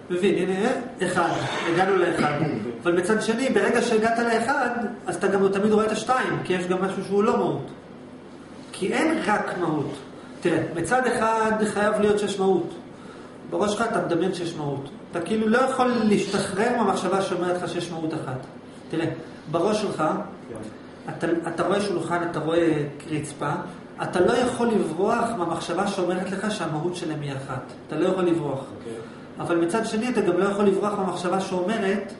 מבין, הנה, אחד, הגענו לאחד. אבל מצד שני, ברגע שהגעת לאחד, אז אתה גם תמיד רואה את השתיים, כי יש גם משהו שהוא לא מהות. כי אין רק מהות. תראה, מצד אחד חייב להיות שיש מהות. בראש שלך אתה מדמיין שיש מהות. אתה כאילו לא יכול להשתחרר מהמחשבה שאומרת לך שיש מהות אחת. תראה, בראש שלך, אתה רואה שולחן, אתה רואה רצפה, אתה לא יכול לברוח מהמחשבה שאומרת לך שהמהות שלהם היא אחת. אתה לא יכול לברוח. אבל מצד שני אתה גם לא יכול לברוח מהמחשבה שאומרת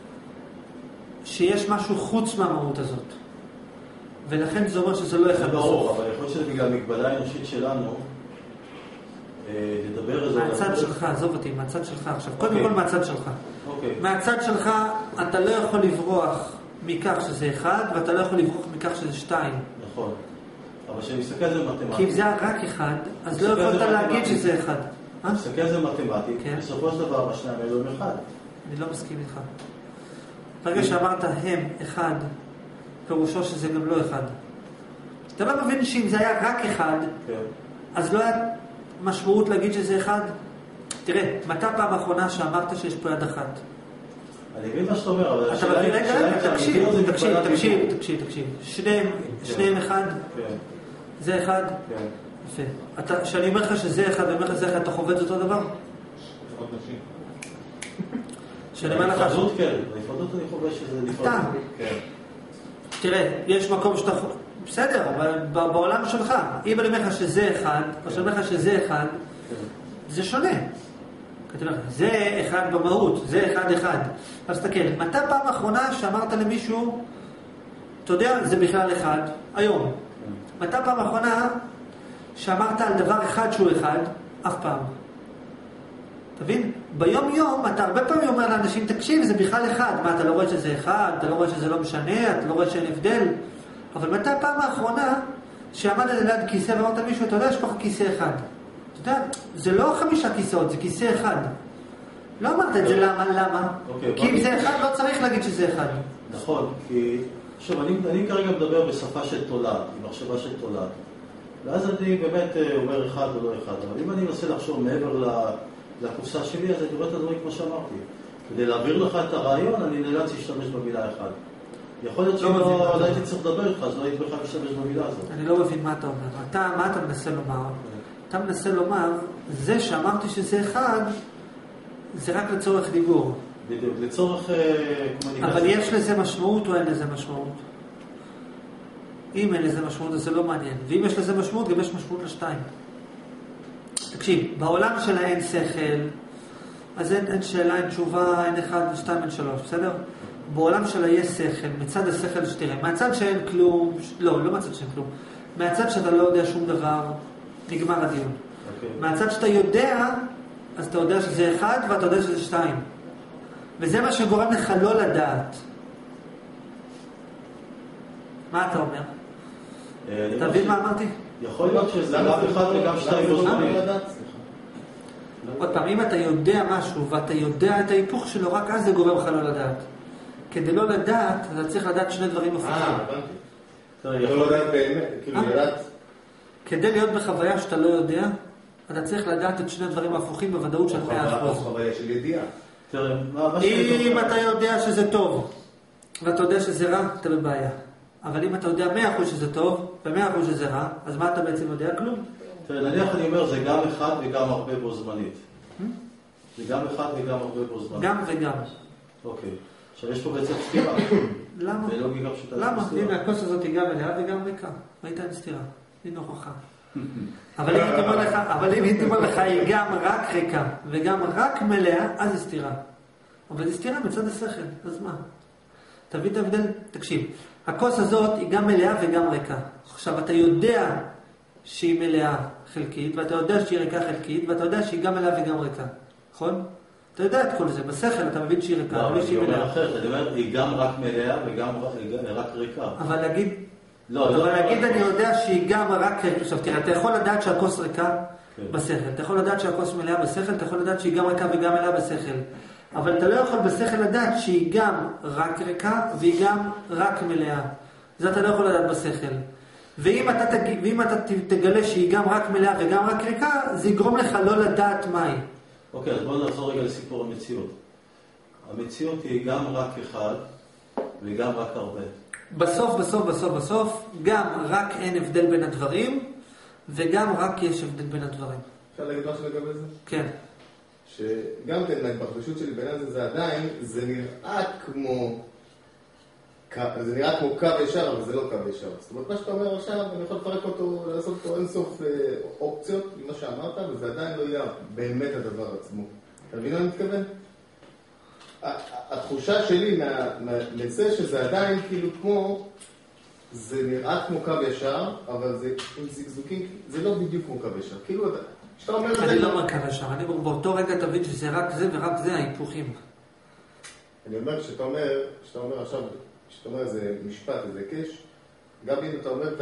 שיש משהו חוץ מהמהות הזאת. ולכן זה אומר שזה לא אחד בסוף. זה ברור, אבל יכול להיות שזה בגלל מגבלה האנושית שלנו, לדבר איזה... מהצד שלך, עזוב אותי, מהצד שלך עכשיו. קודם כל מהצד שלך. מהצד שלך אתה לא יכול לברוח מכך שזה אחד, ואתה לא יכול לברוח מכך שזה שתיים. נכון. אבל כשאני מסתכל על זה מתמטי... כי אם זה רק אחד, אז לא יכולת להגיד שזה אחד. מסתכל על זה מתמטי, בסופו של דבר השניים האלו הם אחד. אני לא מסכים איתך. ברגע שאמרת הם אחד, פירושו שזה גם לא אחד. אתה לא מבין שאם זה היה רק אחד, אז לא היה משמעות להגיד שזה אחד? תראה, מתי פעם האחרונה שאמרת שיש פה יד אחת? אני מבין מה שאתה אומר, אבל השאלה היא... תקשיב. שניהם אחד? זה אחד? יפה. כשאני אומר לך שזה אחד ואומר לך שזה אחד, אתה חווה את אותו דבר? עוד נשים. שאני אומר לך... נפרדות כן, נפרדות אני חווה שזה נפרדות. אתה. תראה, יש מקום שאתה... בסדר, אבל בעולם שלך, אם אני אומר לך שזה אחד, או שאני אומר לך שזה אחד, זה שונה. זה אחד במהות, זה אחד. אז תסתכל, מתי פעם האחרונה שאמרת למישהו, אתה יודע, זה בכלל אחד, היום. מתי פעם האחרונה שאמרת על דבר אחד שהוא אחד, אף פעם. תבין? ביום יום אתה הרבה פעמים אומר לאנשים, תקשיב, זה בכלל אחד. מה, אתה לא רואה שזה אחד? אתה לא רואה שזה לא משנה? אתה לא רואה שאין הבדל? אבל מתי הפעם האחרונה שעמדת ליד כיסא ואמרת למישהו, אתה יודע, יש פה כיסא אחד. אתה יודע, זה לא 5 כיסאות, זה כיסא אחד. לא אמרת את זה, למה? כי אם זה אחד, לא צריך להגיד שזה אחד. נכון, כי... עכשיו, אני כרגע מדבר בשפה של תולד, עם מחשבה של תולד. ואז אני באמת אומר אחד או לא אחד. אבל אם אני מנסה לחשוב מעבר לקופסה שלי, אז אני רואה את הדברים כמו שאמרתי. כדי להעביר לך את הרעיון, אני נאלץ להשתמש במילה אחד. יכול להיות שלא הייתי צריך לדבר איתך, אז לא הייתי בכלל להשתמש במילה הזאת. אני לא מבין מה אתה אומר. מה אתה מנסה לומר? אתה מנסה לומר, זה שאמרתי שזה אחד, זה רק לצורך דיבור. בדיוק, לצורך קומוניקציה. אבל יש לזה משמעות או אין לזה משמעות? אם אין לזה משמעות, אז זה לא מעניין. ואם יש לזה משמעות, גם יש משמעות לשתיים. תקשיב, בעולם של האין שכל, אז אין שאלה, אין תשובה, אין אחד, אין שתיים, אין שלוש, בסדר? בעולם של היש שכל, מצד השכל שתראה, מהצד שאין כלום, לא מצד שאין כלום, מהצד שאתה לא יודע שום דבר, נגמר הדיון. מהצד שאתה יודע, אז אתה יודע שזה אחד ואתה יודע שזה שתיים. וזה מה שגורם לך לא לדעת. מה אתה אומר? אתה מבין מה אמרתי? יכול להיות שזה גם אחד וגם שתיים בזמנים. עוד פעם, אם אתה יודע משהו ואתה יודע את ההיפוך שלו, רק אז זה גורם לך לא לדעת. כדי לא לדעת, אתה צריך לדעת שני דברים הפוכים. הבנתי. לא לדעת באמת, כאילו לדעת. כדי להיות בחוויה שאתה לא יודע, אתה צריך לדעת את שני דברים הפוכים בוודאות של 100%. או חוויה של ידיעה. אם אתה יודע שזה טוב, ואתה יודע שזה רע, אתה בבעיה. אבל אם אתה יודע 100% שזה טוב, ו100% שזה רע, אז מה אתה בעצם יודע? כלום. תראה, נניח אני אומר, זה גם אחד וגם הרבה בו זמנית. זה גם אחד וגם הרבה בו זמנית. גם וגם. אוקיי. עכשיו יש פה בעצם סתירה. למה? למה? הנה, הכוס הזאת היא גם מלאה וגם ריקה. ראית אין סתירה. היא נוכחה. אבל אם הייתי אומר לך, היא גם רק ריקה וגם רק מלאה, אז היא סתירה. אבל היא סתירה מצד השכל. אז מה? תביא את ההבדל, תקשיב. הכוס הזאת היא גם מלאה וגם ריקה. עכשיו, אתה יודע שהיא מלאה חלקית, ואתה יודע שהיא ריקה חלקית, ואתה יודע שהיא גם מלאה וגם ריקה. נכון? אתה יודע את כל זה. בשכל אתה מבין שהיא ריקה, לא, שהיא מלאה. אני אומר, היא גם רק מלאה וגם רק ריקה. אבל להגיד אני יודע שהיא גם רק... עכשיו, תראה, אתה יכול לדעת שהכוס ריקה בשכל. אתה יכול לדעת שהכוס מלאה בשכל, אתה יכול לדעת שהיא גם ריקה וגם מלאה בשכל. אבל אתה לא יכול בשכל לדעת שהיא גם רק ריקה והיא גם רק מלאה. זה אתה לא יכול לדעת בשכל. ואם אתה תגלה שהיא גם רק מלאה וגם רק ריקה, זה יגרום לך לא לדעת מהי. אוקיי, אז בואו נחזור רגע לסיפור המציאות. המציאות היא גם רק אחד וגם רק הרבה. בסוף, גם רק אין הבדל בין הדברים, וגם רק יש הבדל בין הדברים. אפשר להגיד משהו לגבי זה? כן. שגם כן, מההתפרשות שלי בעניין הזה, זה עדיין, זה נראה כמו קו ישר, אבל זה לא קו ישר. זאת אומרת, מה שאתה אומר עכשיו, אני יכול לפרק אותו, לעשות פה אינסוף אופציות, ממה שאמרת, וזה עדיין לא יהיה באמת הדבר עצמו. אתה מבין מה אני מתכוון? התחושה שלי מזה שזה עדיין כאילו כמו, זה נראה כמו קו ישר, אבל זה עם זגזוקים, זה לא בדיוק כמו קו ישר. כאילו, שאתה אומר את זה... אני לא אומר קו ישר, אני באותו רגע תבין שזה רק זה ורק זה ההיפוכים. אני אומר, שאתה אומר עכשיו, שאתה אומר איזה משפט, איזה קש, גם אם אתה אומר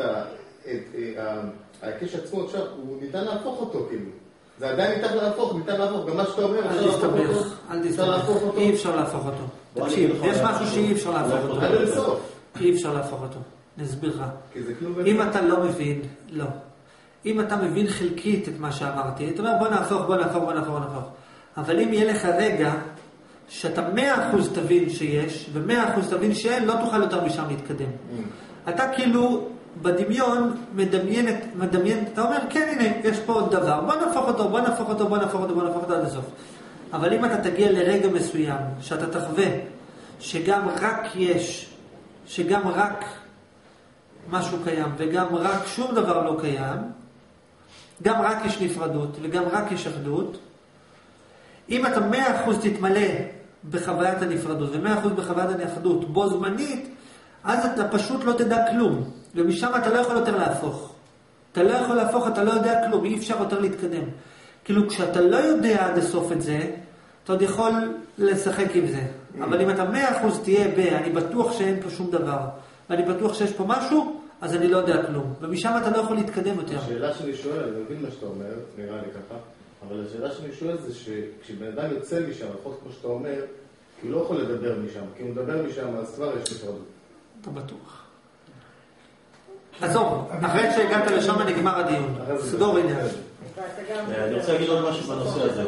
הקש עצמו עכשיו, הוא ניתן להפוך אותו כאילו. זה עדיין ניתן להפוך, גם מה שאתה אומר, אל תסתבך, אי אפשר להפוך אותו. תקשיב, יש משהו שאי אפשר להפוך אותו. עד לסוף. אי אפשר להפוך אותו, נסביר לך. אם אתה לא מבין, לא. אם אתה מבין חלקית את מה שאמרתי, אתה אומר בוא נהפוך. אבל אם יהיה לך רגע שאתה 100% תבין שיש, ו100% תבין שאין, לא תוכל יותר משם להתקדם. אתה כאילו בדמיון מדמיין, אתה אומר כן הנה, יש פה עוד דבר, בוא נהפוך אותו עד הסוף. אבל אם אתה תגיע לרגע מסוים, שאתה תחווה שגם רק יש, שגם רק משהו קיים, וגם רק שום דבר לא קיים, גם רק יש נפרדות, וגם רק יש אחדות, אם אתה 100% תתמלא בחוויית הנפרדות, ו100% בחוויית האחדות, בו זמנית, אז אתה פשוט לא תדע כלום. ומשם אתה לא יכול יותר להפוך. אתה לא יכול להפוך, אתה לא יודע כלום, אי אפשר יותר להתקדם. כאילו כשאתה לא יודע עד הסוף את זה, אתה עוד יכול לשחק עם זה. אבל אם אתה 100% תהיה אני בטוח שאין פה שום דבר, ואני בטוח שיש פה משהו, אז אני לא יודע כלום. ומשם אתה לא יכול להתקדם יותר. השאלה שאני שואל, אני מבין מה שאתה אומר, נראה לי ככה, אבל השאלה שאני שואל זה שכשבן אדם יוצא משם, לפחות כמו שאתה אומר, כי הוא לא יכול לדבר משם, כי הוא מדבר משם, אז כבר יש נפרדות. אתה בטוח. עזוב, אחרי שהגעת לשם נגמר הדיון. סגור עניין. אני רוצה להגיד עוד משהו בנושא הזה.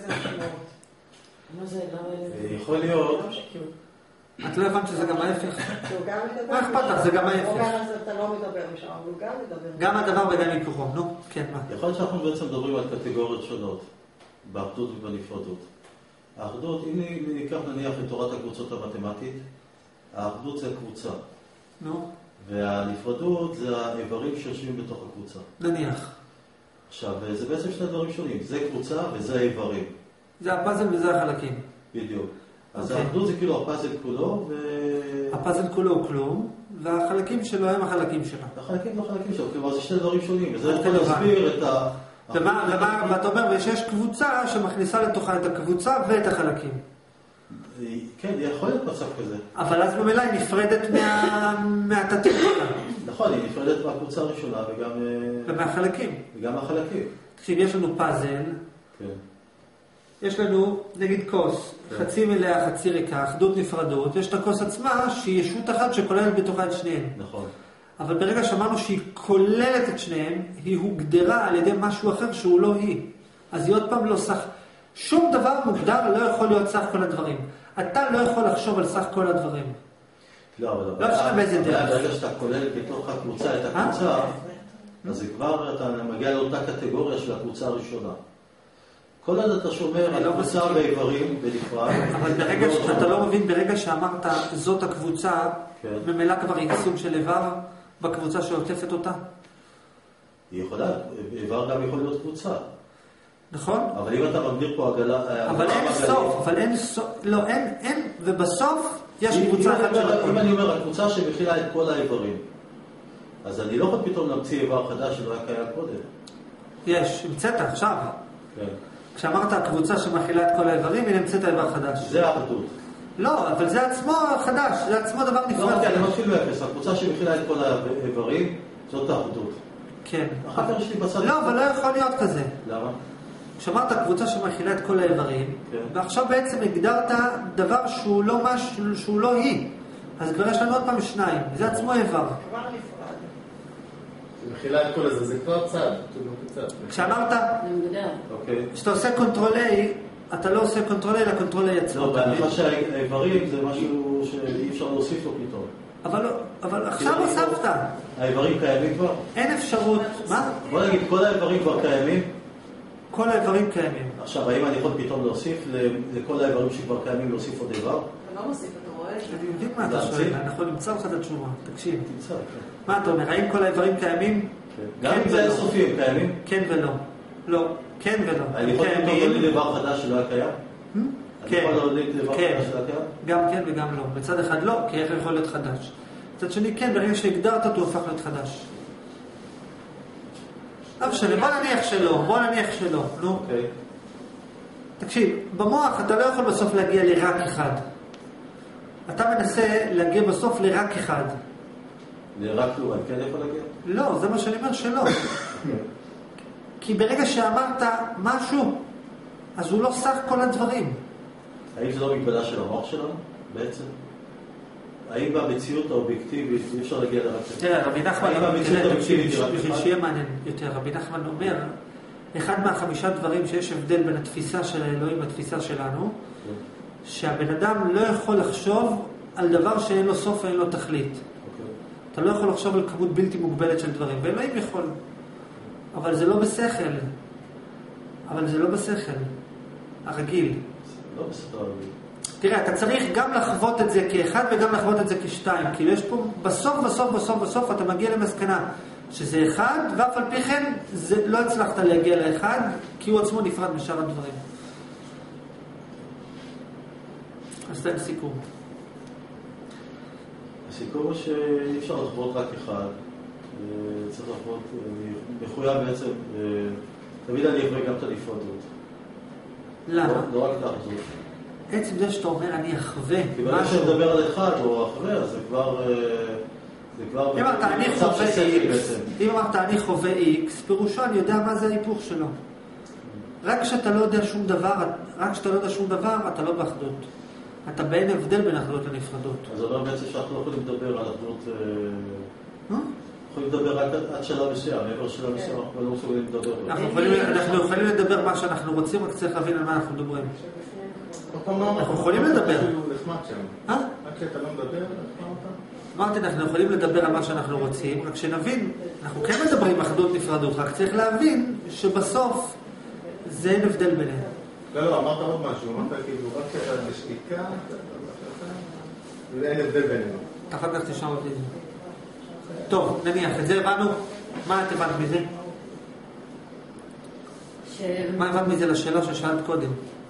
יכול להיות... את לא הבנת שזה גם ההפך? מה אכפת לך? זה גם ההפך. אתה לא מדבר משם, אבל הוא גם מדבר. גם הדבר וגם היפוכו. נו, כן, מה? יכול להיות שאנחנו בעצם מדברים על קטגוריות שונות, באחדות ובנפרדות. האחדות, אם ניקח נניח את תורת הקבוצות המתמטית, האחדות זה הקבוצה. נו. והנפרדות זה האיברים שיושבים בתוך הקבוצה. נניח. עכשיו, זה בעצם שני דברים שונים. זה קבוצה וזה האיברים. זה הפאזל וזה החלקים. בדיוק. אז האחדות זה כאילו הפאזל כולו הפאזל כולו הוא כלום, והחלקים שלו הם החלקים שלו. החלקים לא חלקים שלו, כלומר זה שני דברים שונים. וזה יכול להסביר את ה... ואתה אומר שיש קבוצה שמכניסה לתוכה את הקבוצה ואת החלקים. כן, יכול להיות מצב כזה. אבל אז במילא היא נפרדת מהתתים שלה. נכון, היא נפרדת מהקבוצה הראשונה וגם... ומהחלקים. וגם מהחלקים. תקשיב, יש לנו פאזל. כן. יש לנו, נגיד כוס, חצי מלאה, חצי ריקה, אחדות נפרדות, ויש את הכוס עצמה שהיא ישות אחת שכוללת בתוכה את שניהם. נכון. אבל ברגע שאמרנו שהיא כוללת את שניהם, היא הוגדרה על ידי משהו אחר שהוא לא היא. אז היא עוד פעם לא סך... שום דבר מוגדר לא יכול להיות סך כל הדברים. אתה לא יכול לחשוב על סך כל הדברים. לא, אבל... לא משנה באיזה דרך. ברגע שאתה כולל בתוך הקבוצה את הקבוצה, אז זה כבר אתה מגיע לאותה קטגוריה של הקבוצה הראשונה. כל עוד אתה שומר על קבוצה באיברים בנפרד. אבל ברגע שאתה לא מבין, ברגע שאמרת זאת הקבוצה, ממילא כבר היא סוג של איבר בקבוצה שעוטפת אותה. היא יכולה, איבר גם יכול להיות קבוצה. נכון? אבל אם אתה מגדיר פה עגלה... אבל אין סוף, לא, אין, ובסוף יש קבוצה אחת של הכל. אם אני אומר, הקבוצה שמכילה את כל האיברים, אז אני לא יכול פתאום להמציא איבר חדש שלא היה קיים קודם. יש, המצאת עכשיו. כן. כשאמרת הקבוצה שמכילה את כל האיברים, היא נמצאת האיבר חדש. זה האחדות. לא, אבל זה עצמו חדש, זה עצמו דבר נפרד. לא, אני מתחיל באפס, הקבוצה שמכילה את כל האיברים, זאת האחדות. כן. אחר כך יש לי בצד... לא, אבל לא יכול להיות כזה. למה? כשאמרת קבוצה שמכילה את כל האיברים, ועכשיו בעצם הגדרת דבר שהוא לא היא. אז כבר יש לנו עוד פעם שניים, זה עצמו איבר. כבר נפרד. מכילה את כל זה כבר צד. כשאמרת, כשאתה עושה קונטרול A, אתה לא עושה קונטרול, אלא קונטרול יצרו. לא, בהנחה שהאיברים זה משהו שאי אפשר להוסיף לו פתאום. אבל עכשיו הוספת. האיברים קיימים כבר? אין אפשרות. מה? בוא נגיד, כל האיברים כבר קיימים? כל האיברים קיימים. עכשיו, האם אני יכול פתאום להוסיף לכל האיברים שכבר קיימים להוסיף עוד איבר? אתה לא מוסיף, אתה רואה את זה. אני מבין מה אתה שואל, אנחנו נמצא לך את התשובה. תקשיב. תמצא, כן. מה אתה אומר? האם כל האיברים קיימים? גם אם זה אינסופי, הם קיימים? כן ולא. לא. כן ולא. אני יכול פתאום להוליד איבר חדש שלא היה קיים? כן. אני יכול להוליד איבר כן. חדש שלא היה קיים? גם כן וגם לא. בצד אחד לא, כי איך יכול להיות חדש. בצד שני כן, ברגע שהגדרת אותו, הוא הפך להיות חדש. לא משנה, בוא נניח שלא. נו. אוקיי. תקשיב, במוח אתה לא יכול בסוף להגיע לרק אחד. אתה מנסה להגיע בסוף לרק אחד. לרק לא, אני כן יכול להגיע? לא, זה מה שאני אומר שלא. כי ברגע שאמרת משהו, אז הוא לא סך כל הדברים. האם זה לא מגבלה של המוח שלנו, בעצם? האם במציאות האובייקטיבית אי אפשר להגיע לרק אחד? תראה, רבי נחמן, בשביל שיהיה מעניין יותר, רבי נחמן אומר, אחד מה5 דברים שיש הבדל בין התפיסה של האלוהים לתפיסה שלנו, שהבן אדם לא יכול לחשוב על דבר שאין לו סוף ואין לו תכלית. אתה לא יכול לחשוב על כמות בלתי מוגבלת של דברים, ואלוהים יכול. אבל זה לא בשכל. הרגיל. לא בסדר. תראה, אתה צריך גם לחוות את זה כאחד וגם לחוות את זה כשתיים. כאילו יש פה, בסוף אתה מגיע למסקנה שזה אחד, ואף על פי כן לא הצלחת להגיע לאחד, כי הוא עצמו נפרד משאר הדברים. אז תן סיכום. הסיכום הוא שאי אפשר לחוות רק אחד. צריך לחוות, מחויב בעצם, תמיד אני אחווה גם את הנפרדות. למה? לא רק את האחזות. עצם זה שאתה אומר אני אחווה משהו. כי ברגע שמדבר על אחד או אחווה, אז זה כבר אם אמרת אני חווה X, פירושו אני יודע מה זה ההיפוך שלו. רק כשאתה לא יודע שום דבר, אתה לא באחדות. אתה באין הבדל בין אחדות לנפרדות. אז זה אומר בעצם שאנחנו לא יכולים לדבר על אחדות... יכולים לדבר רק עד שלב מסוים, מעבר שלב מסוים אנחנו לא מסוגלים לדבר. אנחנו יכולים לדבר מה שאנחנו רוצים, רק צריך להבין על מה אנחנו מדברים. אנחנו יכולים לדבר. רק כשאתה לא מדבר, אמרתי, אנחנו יכולים לדבר על מה שאנחנו רוצים, רק שנבין, אנחנו כן מדברים אחדות נפרדות, רק צריך להבין שבסוף זה אין הבדל ביניהם. לא, אמרת עוד משהו, אמרת כאילו, רק כשאתה בשתיקה, ואין הבדל ביניהם. אחר כך תשאל אותי את זה. טוב, נניח, את זה הבנו. מה את הבנת מזה? מה הבנת מזה לשאלה ששאלת קודם?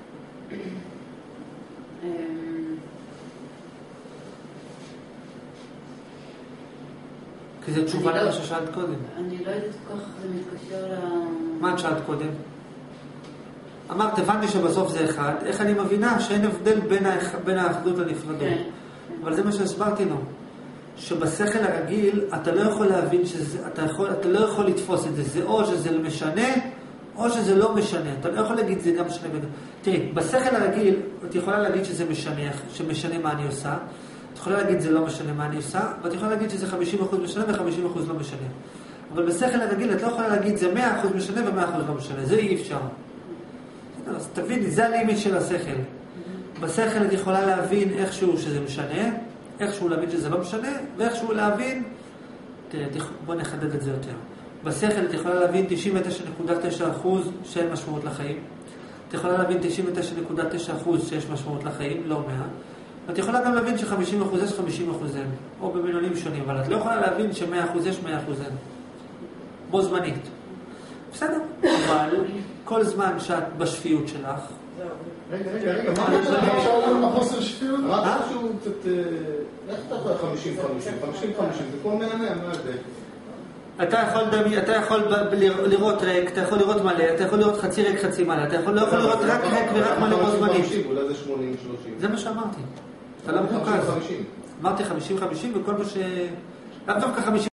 כי זו תשובה למה ששאלת קודם. אני לא יודעת כל כך זה מתקשר מה את שאלת קודם? אמרת, הבנתי שבסוף זה אחד. איך אני מבינה שאין הבדל בין האחדות לנפרדות? אבל זה מה שהסברתי לו. שבשכל הרגיל אתה לא יכול להבין אתה לא יכול לתפוס את זה. זה או שזה משנה, או שזה לא משנה. אתה לא יכול להגיד זה גם משנה. תראי, בשכל הרגיל את יכולה להגיד שזה משנה מה אני עושה. את יכולה להגיד זה לא משנה מה אני עושה, ואת יכולה להגיד שזה 50% משנה ו50% לא משנה. אבל בשכל הרגיל את לא יכולה להגיד זה 100% משנה ו100% לא משנה. זה אי אפשר. אז תביני, זה הלימיט של השכל. בשכל את יכולה להבין איכשהו שזה משנה, איכשהו להבין שזה לא משנה, ואיכשהו להבין, בוא נחדד את זה יותר. בשכל את יכולה להבין 99.9% שאין משמעות לחיים. את יכולה להבין 99.9% שיש משמעות לחיים, לא 100. את יכולה גם להבין ש50% יש 50% אין, או במינונים שונים, אבל את לא יכולה להבין ש100% יש 100% אין. בו זמנית. בסדר, אבל כל זמן שאת בשפיות שלך... רגע, מה אתה חוסר שפיות? אמרת שהוא קצת... איך אתה יכול 50-50? 50-50, זה כמו 100-100, מה זה? אתה יכול לראות ריק, אתה יכול לראות מלא, אתה יכול לראות חצי ריק, חצי מלא, אתה יכול לראות רק ריק ורק מלא בו זמנית. אולי זה 80-30. זה מה שאמרתי. אתה לא מוכר. אמרתי 50-50 וכל מה ש... לאו דווקא 50